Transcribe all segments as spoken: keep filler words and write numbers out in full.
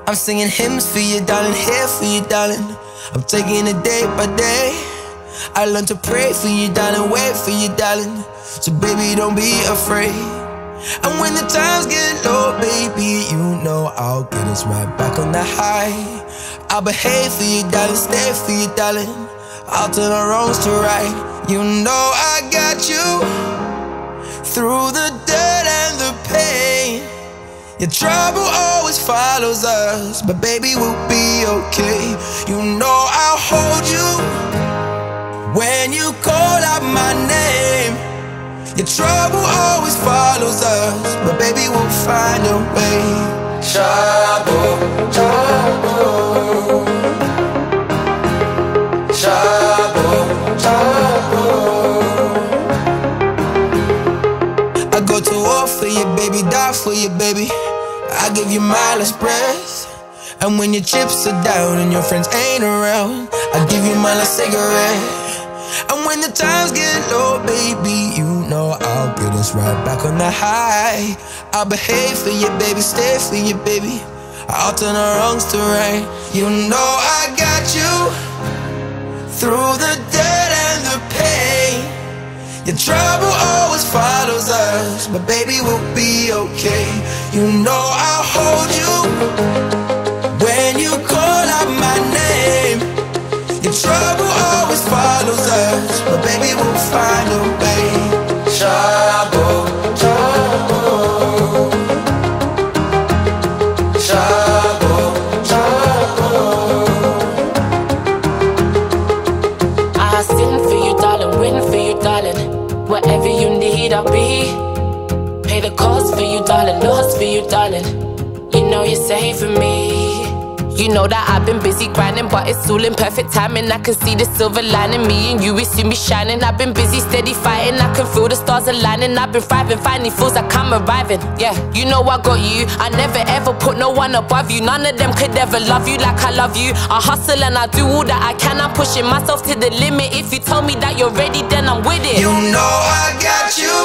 I'm singing hymns for you, darling, here for you, darling. I'm taking it day by day. I learned to pray for you, darling, wait for you, darling. So baby, don't be afraid. And when the times get low, baby, you know I'll get us right back on the high. I'll behave for you, darling, stay for you, darling. I'll turn our wrongs to right. You know I got you through the dirt and the pain. Your trouble always follows us, but baby, we'll be okay. You know I'll hold you when you call out my name. Your trouble always follows us, but baby, we'll find a way. Trouble, trouble, trouble, trouble. I go to war for you, baby, die for you, baby. I give you my last breath. And when your chips are down and your friends ain't around, I give you my last cigarette. And when the times get low, baby, you know I'll get us right back on the high. I'll behave for you, baby, stay for you, baby. I'll turn our wrongs to right. You know I got you through the dirt and the pain. Your trouble always follows us, but baby, we'll be okay. You know I'll hold you when you call out my name. Your trouble always follows us, but baby, we'll find a way. Trouble, trouble, trouble, trouble. I sin for you, darling, win for you, darling. Whatever you need, I'll be. Pay the cost for you, darling, lost for you, darling. You know you're saving me. You know that I've been busy grinding, but it's all in perfect timing. I can see the silver lining, me and you, we see me shining. I've been busy, steady fighting, I can feel the stars aligning. I've been thriving, finally feels like I'm arriving. Yeah, you know I got you, I never ever put no one above you. None of them could ever love you like I love you. I hustle and I do all that I can, I'm pushing myself to the limit. If you tell me that you're ready, then I'm with it. You know I got you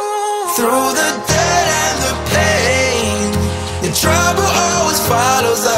through the dirt and the pain. Your trouble always follows us,